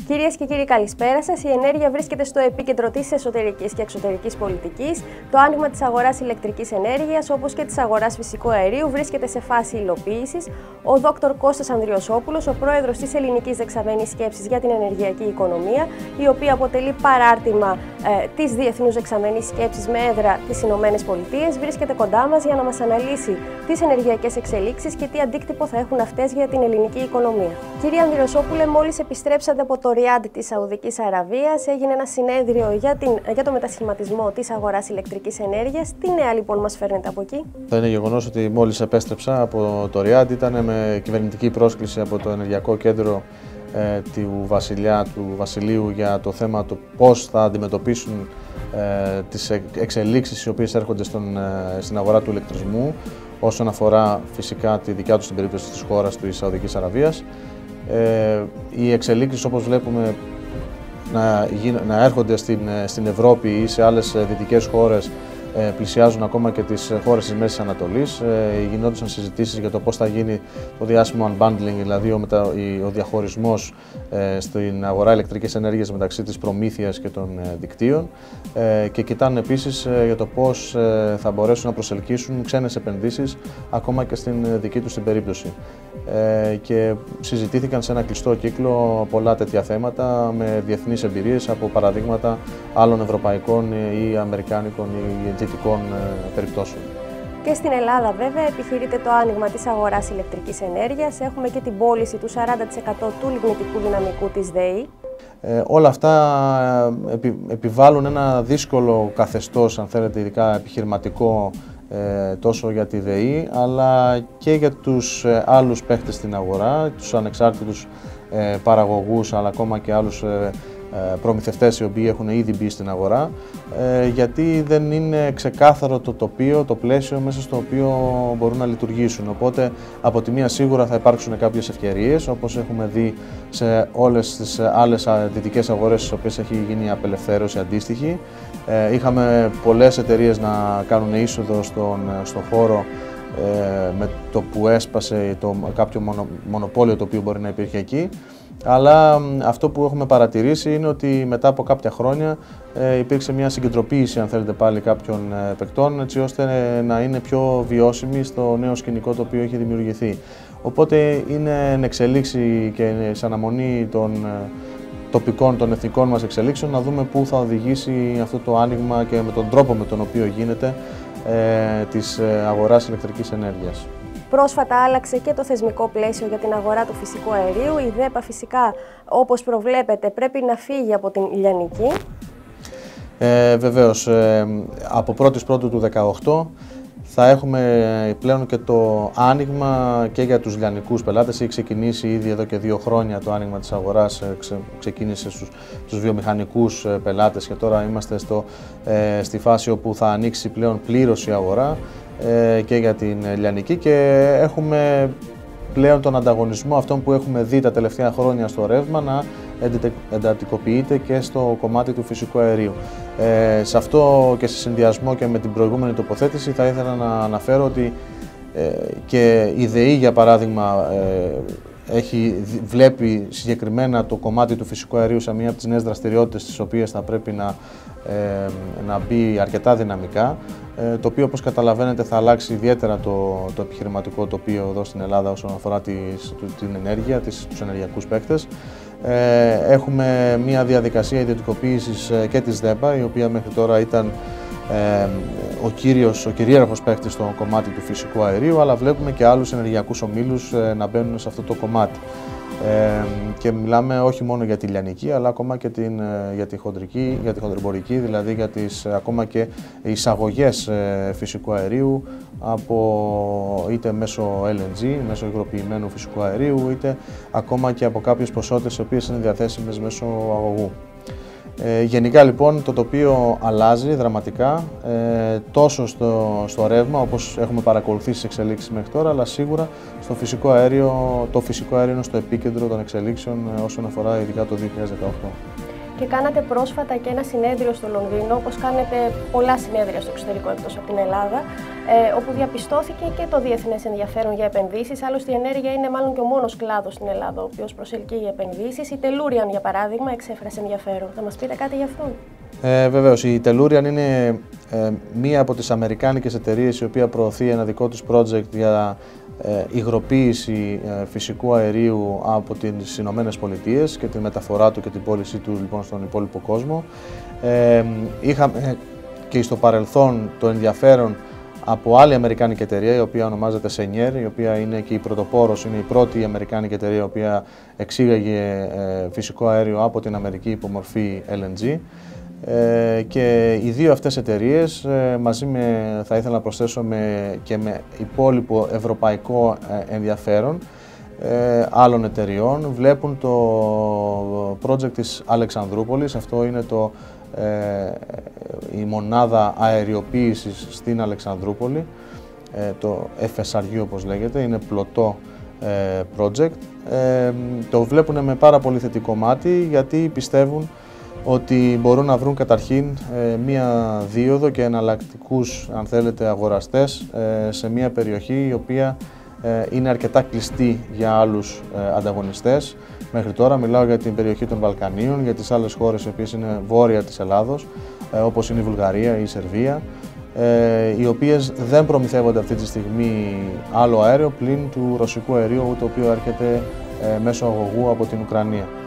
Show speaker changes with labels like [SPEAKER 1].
[SPEAKER 1] Κυρίες και κύριοι, καλησπέρα σας. Η ενέργεια βρίσκεται στο επίκεντρο της εσωτερικής και εξωτερικής πολιτικής. Το άνοιγμα της αγοράς ηλεκτρικής ενέργειας, όπως και της αγοράς φυσικού αερίου, βρίσκεται σε φάση υλοποίησης. Ο Δ. Κώστας Ανδριωσόπουλος, ο πρόεδρος της Ελληνικής Δεξαμενής Σκέψης για την Ενεργειακή Οικονομία, η οποία αποτελεί παράρτημα της Διεθνούς Δεξαμενής Σκέψης με έδρα τις Ηνωμένες Πολιτείες, βρίσκεται κοντά μας για να μας αναλύσει τις ενεργειακές εξελίξεις και τι αντίκτυπο θα έχουν αυτές για την ελληνική οικονομία. Κύριε Ανδριωσόπουλε, μόλις επιστρέψατε από το Ριάντ της Σαουδικής Αραβίας, έγινε ένα συνέδριο για το μετασχηματισμό της αγοράς ηλεκτρικής ενέργειας. Τι νέα λοιπόν μας φέρνετε από εκεί?
[SPEAKER 2] Είναι γεγονός ότι μόλις επέστρεψα από το Ριάντ, ήταν με κυβερνητική πρόσκληση από το Ενεργειακό Κέντρο του Βασιλείου για το θέμα του πώς θα αντιμετωπίσουν τις εξελίξεις οι οποίες έρχονται στην αγορά του ηλεκτρισμού, όσον αφορά φυσικά τη δικιά τους την περίπτωση της χώρας της Σαουδικής Αραβίας. Οι εξελίξεις, όπως βλέπουμε, να έρχονται στην Ευρώπη ή σε άλλες δυτικές χώρες, πλησιάζουν ακόμα και τις χώρες της Μέσης Ανατολής. Γινόντουσαν συζητήσεις για το πώς θα γίνει το διάσημο unbundling, δηλαδή ο διαχωρισμός στην αγορά ηλεκτρικής ενέργειας μεταξύ της προμήθειας και των δικτύων, και κοιτάνε επίσης για το πώς θα μπορέσουν να προσελκύσουν ξένες επενδύσεις ακόμα και στην δική τους την περίπτωση. Και συζητήθηκαν σε ένα κλειστό κύκλο πολλά τέτοια θέματα με διεθνείς εμπειρίες από παραδείγματα άλλων ευρωπαϊκών ή αμερικάνικων ή δυτικών περιπτώσεων.
[SPEAKER 1] Και στην Ελλάδα, βέβαια, επιχειρείται το άνοιγμα της αγοράς ηλεκτρικής ενέργειας. Έχουμε και την πώληση του 40% του λιγνητικού δυναμικού της ΔΕΗ.
[SPEAKER 2] Όλα αυτά επιβάλλουν ένα δύσκολο καθεστώς, αν θέλετε, ειδικά επιχειρηματικό, τόσο για τη ΔΕΗ, αλλά και για τους άλλους παίχτες στην αγορά, τους ανεξάρτητους παραγωγούς, αλλά ακόμα και άλλους προμηθευτές οι οποίοι έχουν ήδη μπει στην αγορά, γιατί δεν είναι ξεκάθαρο το τοπίο, το πλαίσιο μέσα στο οποίο μπορούν να λειτουργήσουν. Οπότε, από τη μία σίγουρα θα υπάρξουν κάποιες ευκαιρίες, όπως έχουμε δει σε όλες τις άλλες δυτικές αγορές στις οποίες έχει γίνει απελευθέρωση αντίστοιχη. Είχαμε πολλές εταιρείες να κάνουν είσοδο στον χώρο με το που έσπασε κάποιο μονοπόλιο το οποίο μπορεί να υπήρχε εκεί. Αλλά αυτό που έχουμε παρατηρήσει είναι ότι μετά από κάποια χρόνια υπήρξε μια συγκεντροποίηση, αν θέλετε πάλι, κάποιων παικτών, έτσι ώστε να είναι πιο βιώσιμοι στο νέο σκηνικό το οποίο έχει δημιουργηθεί. Οπότε είναι εν εξελίξη και σε αναμονή των τοπικών, των εθνικών μας εξελίξεων, να δούμε πού θα οδηγήσει αυτό το άνοιγμα και με τον τρόπο με τον οποίο γίνεται της αγοράς ηλεκτρικής ενέργειας.
[SPEAKER 1] Πρόσφατα άλλαξε και το θεσμικό πλαίσιο για την αγορά του φυσικού αερίου. Η ΔΕΠΑ φυσικά, όπως προβλέπετε, πρέπει να φύγει από την λιανική.
[SPEAKER 2] Βεβαίως, από 1η Πρώτου του 2018 θα έχουμε πλέον και το άνοιγμα και για τους λιανικούς πελάτες. Έχει ξεκινήσει ήδη εδώ και 2 χρόνια το άνοιγμα της αγοράς, ξεκίνησε στους βιομηχανικούς πελάτες και τώρα είμαστε στη φάση όπου θα ανοίξει πλέον πλήρως η αγορά και για την λιανική, και έχουμε πλέον τον ανταγωνισμό αυτόν που έχουμε δει τα τελευταία χρόνια στο ρεύμα να εντατικοποιείται και στο κομμάτι του φυσικού αερίου. Σε αυτό και σε συνδυασμό και με την προηγούμενη τοποθέτηση θα ήθελα να αναφέρω ότι και η ΔΕΗ, για παράδειγμα, βλέπει συγκεκριμένα το κομμάτι του φυσικού αερίου σε μία από τις νέες δραστηριότητες τις οποίες θα πρέπει να μπει αρκετά δυναμικά, το οποίο, όπως καταλαβαίνετε, θα αλλάξει ιδιαίτερα το επιχειρηματικό τοπίο εδώ στην Ελλάδα όσον αφορά την ενέργεια, τους ενεργειακούς παίκτες. Έχουμε μία διαδικασία ιδιωτικοποίησης και της ΔΕΠΑ, η οποία μέχρι τώρα ήταν ο κυρίαρχος παίκτης στο κομμάτι του φυσικού αερίου, αλλά βλέπουμε και άλλους ενεργειακούς ομίλους να μπαίνουν σε αυτό το κομμάτι. Και μιλάμε όχι μόνο για τη λιανική, αλλά ακόμα και για τη χοντρεμπορική, δηλαδή για ακόμα και εισαγωγές φυσικού αερίου είτε μέσω LNG, μέσω υγροποιημένου φυσικού αερίου, είτε ακόμα και από κάποιες ποσότητες οι οποίες είναι διαθέσιμες μέσω αγωγού. Γενικά λοιπόν το τοπίο αλλάζει δραματικά, τόσο στο ρεύμα, όπως έχουμε παρακολουθήσει τις εξελίξεις μέχρι τώρα, αλλά σίγουρα στο φυσικό αέριο, το φυσικό αέριο είναι στο επίκεντρο των εξελίξεων όσον αφορά ειδικά το 2018.
[SPEAKER 1] Και κάνατε πρόσφατα και ένα συνέδριο στο Λονδίνο, όπως κάνετε πολλά συνέδρια στο εξωτερικό εκτός από την Ελλάδα, όπου διαπιστώθηκε και το διεθνές ενδιαφέρον για επενδύσεις. Άλλωστε, η ενέργεια είναι μάλλον και ο μόνος κλάδος στην Ελλάδα ο οποίος προσελκύει επενδύσεις. Η Tellurian, για παράδειγμα, εξέφρασε ενδιαφέρον. Θα μας πείτε κάτι γι' αυτό?
[SPEAKER 2] Βεβαίως, η Tellurian είναι μία από τις αμερικάνικες εταιρείες η οποία προωθεί ένα δικό της project για υγροποίηση φυσικού αερίου από τις Ηνωμένες Πολιτείες και τη μεταφορά του και την πώλησή του λοιπόν στον υπόλοιπο κόσμο. Είχαμε και στο παρελθόν το ενδιαφέρον από άλλη αμερικάνικη εταιρεία η οποία ονομάζεται Senier, η οποία είναι και η πρωτοπόρος, είναι η πρώτη αμερικάνικη εταιρεία η οποία εξήγαγε φυσικό αέριο από την Αμερική υπό μορφή LNG. Και οι δύο αυτές εταιρείες μαζί θα ήθελα να προσθέσω και με υπόλοιπο ευρωπαϊκό ενδιαφέρον άλλων εταιριών βλέπουν το project της Αλεξανδρούπολης. Αυτό είναι η μονάδα αεριοποίησης στην Αλεξανδρούπολη, το FSRU όπως λέγεται, είναι πλωτό project. Το βλέπουν με πάρα πολύ θετικό μάτι γιατί πιστεύουν ότι μπορούν να βρουν καταρχήν μία δίωδο και εναλλακτικούς, αν θέλετε, αγοραστές σε μία περιοχή η οποία είναι αρκετά κλειστή για άλλους ανταγωνιστές. Μέχρι τώρα μιλάω για την περιοχή των Βαλκανίων, για τις άλλες χώρες οι οποίες είναι βόρεια της Ελλάδος, όπως είναι η Βουλγαρία ή η Σερβία, οι οποίες δεν προμηθεύονται αυτή τη στιγμή άλλο αέριο πλην του ρωσικού αερίου, το οποίο έρχεται μέσω αγωγού από την Ουκρανία.